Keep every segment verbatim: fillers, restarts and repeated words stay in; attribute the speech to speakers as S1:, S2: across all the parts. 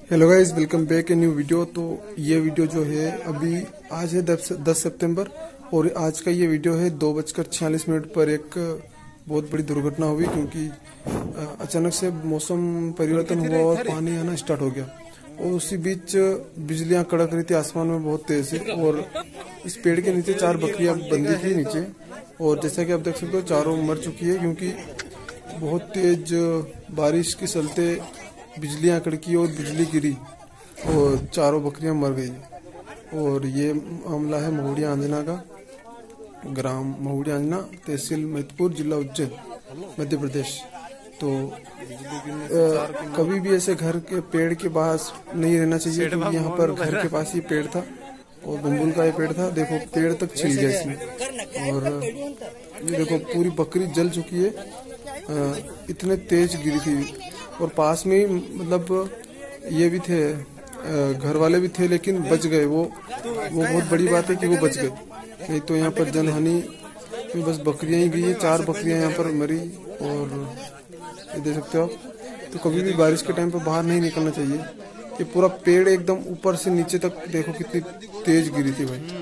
S1: Hello guys, welcome back a new video. तो ये video जो है अभी आज है दस सितंबर और आज का ये वीडियो है दो बजकर छियालीस मिनट पर एक बहुत बड़ी दुर्घटना हुई, क्योंकि अचानक से मौसम परिवर्तन हुआ और पानी आना स्टार्ट हो गया और उसी बीच बिजलियां कड़क रही थी आसमान में बहुत तेज से। और इस पेड़ के नीचे चार बकरियां बंधी थी नीचे, और जैसा कि आप देख सकते हो चारों मर चुकी है, क्योंकि बहुत तेज बारिश के चलते बिजलियां कड़की और बिजली गिरी और चारों बकरियां मर गई। और ये मामला है महुड़िया अंजना का, ग्राम महुड़िया अंजना, तहसील मैतपुर, जिला उज्जैन, मध्य प्रदेश। तो आ, कभी भी ऐसे घर के पेड़ के पास नहीं रहना चाहिए, क्योंकि यहाँ पर घर के पास ही पेड़ था और बम्बुल का ये पेड़ था। देखो पेड़ तक छिल गया इसमें, और ये देखो पूरी बकरी जल चुकी है, आ, इतने तेज गिरी थी। और पास में ही मतलब ये भी थे, घर वाले भी थे, लेकिन बच गए वो वो बहुत बड़ी बात है कि वो बच गए, नहीं तो यहाँ पर जनहानि में बस बकरियां ही गई है। चार बकरियां यहाँ पर मरी, और ये देख सकते हो आप। तो कभी भी बारिश के टाइम पर बाहर नहीं निकलना चाहिए। ये पूरा पेड़ एकदम ऊपर से नीचे तक देखो कितनी तेज गिरी थी भाई,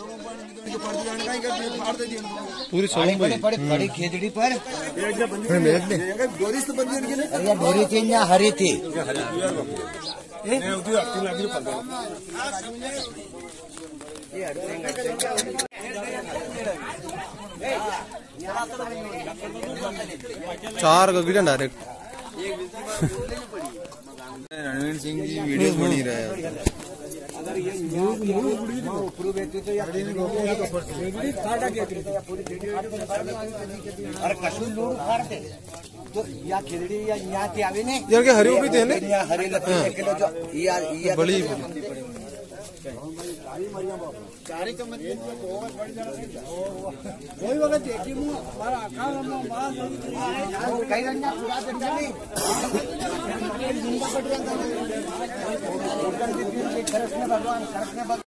S1: पूरी
S2: बड़ी खेतड़ी पर डोरी थी या हरी थी।
S1: चार गगड़ियां डायरेक्ट।
S3: रणवीर सिंह जी वीडियो बनी रहे हैं।
S2: तो या खेलड़ी या यहाँ के आवे ने
S1: यार के हरी भी थे ने
S2: या हरी लकड़ी किलो जो या या
S1: बड़ी
S2: चारी तो मत कोई वक्त देखी मु हमारा आका हम मां कई रंगा पूरा जंगल नहीं जिंदा पड़ रहा था। भगवान